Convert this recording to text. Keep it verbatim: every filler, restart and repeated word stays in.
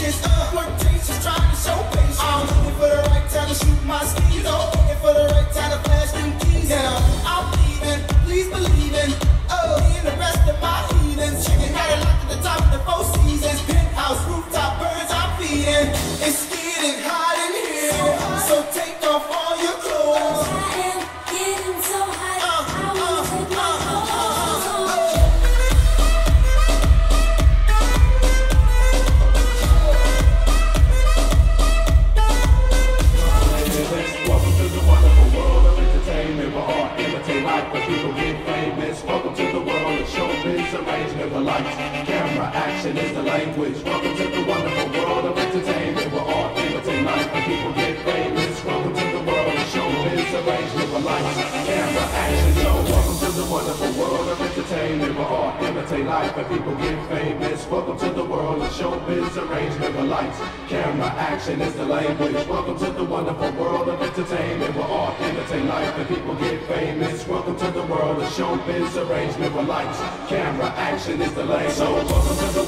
patience, uh, flirtatious, trying to show patience. I'm looking for the right time to shoot my skis, oh, looking for the right time to flash them keys. Now I'm leaving, please believe in, oh, me and the rest of my heathens. Chicken had it locked at the top of the Four Seasons. Penthouse, rooftop, birds I'm feeding. It's getting hot in here, so take off all your clothes. I am getting so hot, I wanna take my clothes off. Welcome to the wonderful world of entertainment, where art imitate life, where people get famous. Welcome to the world of showbiz, arrangement, where lights, camera, action is the language. Welcome to the wonderful world of entertainment, where art imitate life, where people get famous. Welcome to the world of showbiz, arrangement, where lights, camera, action. So welcome to the wonderful world of entertainment, where art imitate life, where people get famous. Welcome to the world of showbiz, arrangement, where lights, camera, action is the language. Welcome to the wonderful world of entertainment, where art imitate life and people get famous. Welcome to the world of showbiz, arrangement, where lights, camera, action is the language. So welcome to the